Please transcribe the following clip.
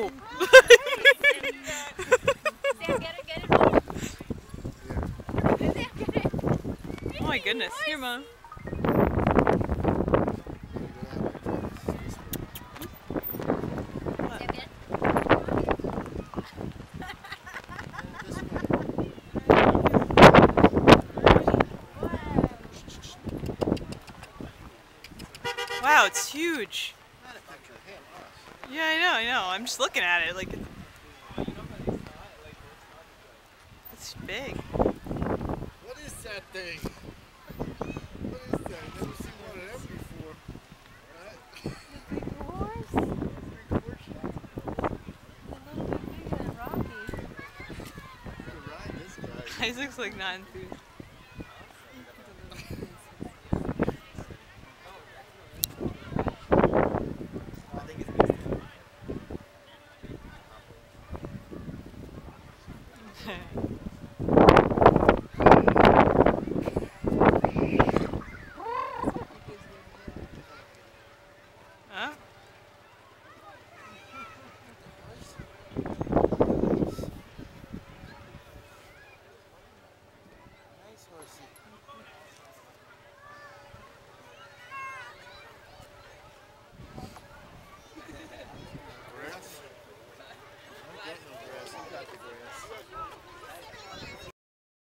Whoa! Oh my goodness. Here, Mom. Wow, it's huge. Yeah, I know. I'm just looking at it like it's big. What is that thing? What is that? I've never seen one of them before. The big horse? Big horse. A little bit bigger than Rocky. Ride this guy. Isaac's like not enthused. I think it's